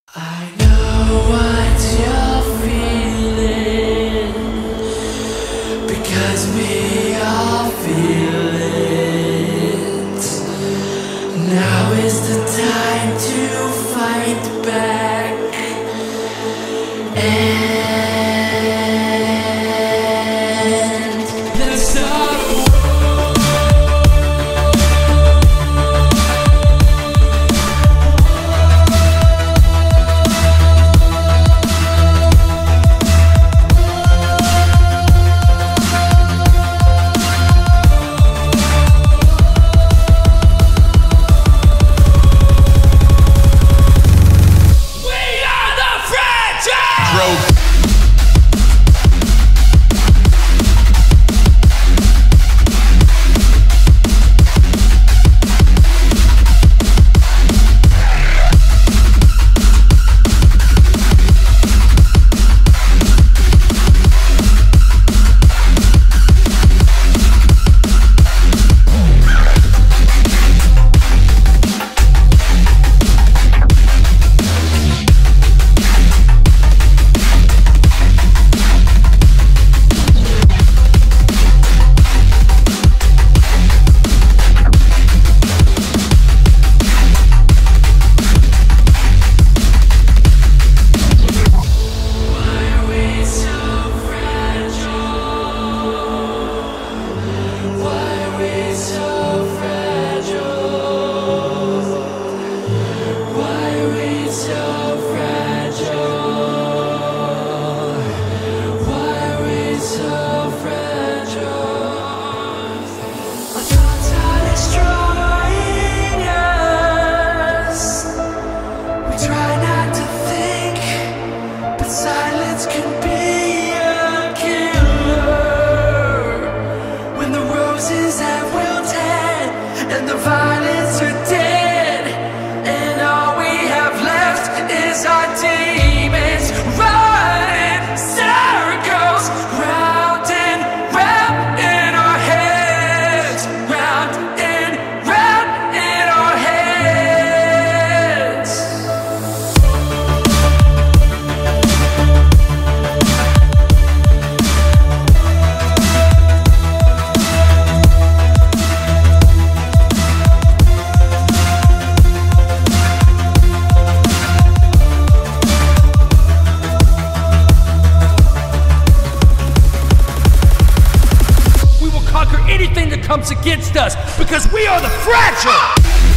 I know what you're feeling, because we all feel it. Now is the time to fight back and let's start a war. Silence can be a killer when the roses have wilted and the violets are dead, and all we have left is our demons running circles round and round in our heads, round and round in our heads. Anything that comes against us, because we are the fragile!